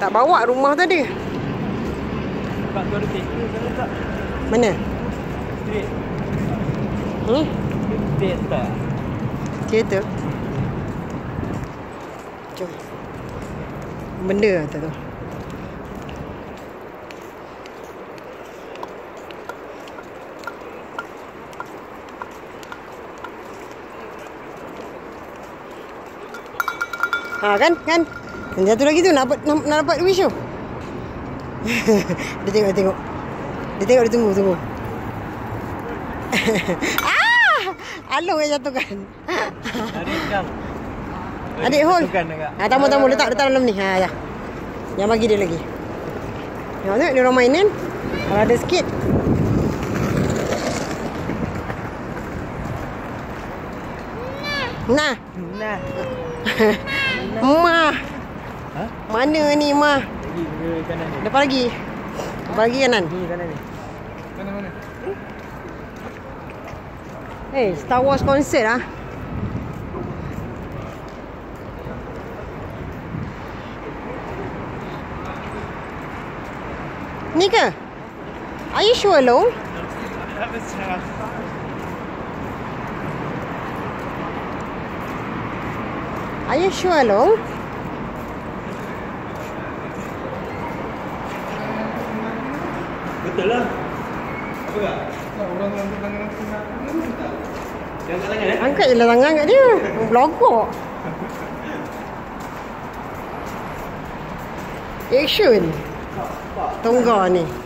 Tak bawa rumah tadi. Sebab tu ada kereta sana tak? Mana? Street. Street tak? Kereta. Jom. Benda kata tu. Ha kan? Yang satu lagi tu nak dapat wish tu. Dia tengok. Dia tunggu. Alung yang jatuhkan. Adik hold. Tamu letak dalam ni. Ya. Yang bagi dia lagi. Tengok dia orang main kan. Kalau ada sikit. Nah. Mah. Ha? Mana ni Mah? Lagi kanan ni. Depan lagi kanan. Ni kanan ni. Mana? Star Wars concert ah. Ni ke? Are you sure Long? Are you sure Long? Betul lah. Apa tak? Orang angkat tangan. Dia angkat tangan Angkat je lah tangan kat dia. Blogok. Action. Tunggu ni.